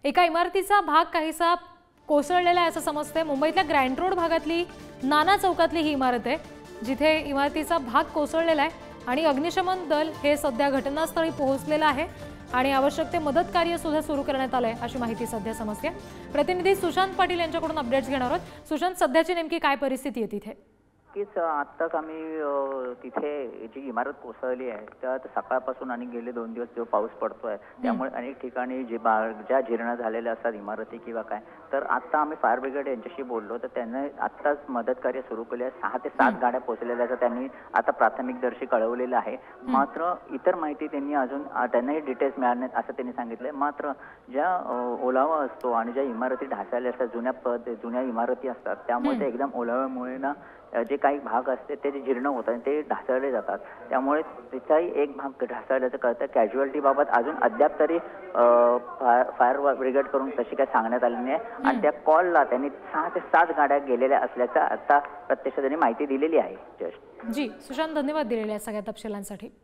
एका इमारतीचा भाग काहीसा कोसळलेला आहे असं समजतंय। मुंबईतल्या ग्रँड रोड भागातली नाना चौकातली ही इमारत आहे, जिथे इमारतीचा भाग कोसळलेला आहे आणि अग्निशमन दल हे सध्या घटनास्थळी पोहोचलेलं आहे आणि आवश्यक ते मदत कार्य सुद्धा सुरू करण्यात आलंय अशी माहिती सध्या समजते। प्रतिनिधी सुशांत पाटील यांच्याकडून अपडेट्स घेणार आहोत। सुशांत, सध्याची नेमकी काय परिस्थिती आहे तिथे? नक्कीच आत्ताच आम्ही तिथे जी इमारत कोसळली आहे त्यात सकाळपासून आणि गेले 2 दिवस जो पाऊस पडतोय त्यामुळे अनेक ठिकाणी ज्या जीर्ण झालेल्या असतात इमारती किंवा काय, तर आता आम्ही फायर ब्रिगेड यांच्याशी बोललो तर त्यांनी आत्ताच मदत कार्य सुरू केले आहे। 6 ते 7 गाड्या पोहोचलेल्या आहेत, त्यांनी आता प्राथमिकदर्शी कळवलेलं आहे। मात्र इतर माहिती त्यांनाही डिटेल्स मिळाले असं त्यांनी सांगितलंय। मात्र ज्या ओलावा असतो आणि ज्या इमारती ढासळल्या असतात, जुन्या इमारती असतात, त्यामुळे ते एकदम ओलाव्यामुळे ना जे काही भाग असते ते जीर्ण होतात, ते ढासळले जातात। त्यामुळे त्याचाही एक भाग ढासळल्याचं कळतं। कॅज्युअलिटी बाबत अजून अद्याप तरी फायर ब्रिगेड करून तशी काही सांगण्यात आली नाही आणि त्या कॉलला त्यांनी 6 ते 7 गाड्या गेलेल्या असल्याचं आता प्रत्यक्ष त्यांनी माहिती दिलेली आहे। जी सुशांत, धन्यवाद दिलेल्या सगळ्या तपशिलांसाठी।